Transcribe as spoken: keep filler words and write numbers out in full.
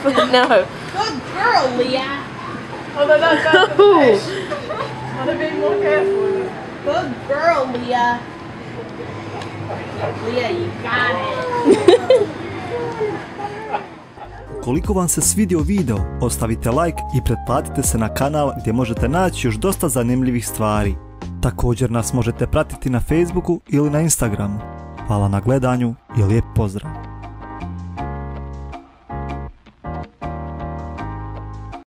No. Good girl, Leah. Oh, no, no, no. Gotta be more careful. Good girl, Leah. Leah, you got it. Ukoliko vam se svidio video, ostavite like i pretplatite se na kanal gdje možete naći još dosta zanimljivih stvari. Također nas možete pratiti na Facebooku ili na Instagramu. Hvala na gledanju i lijep pozdrav!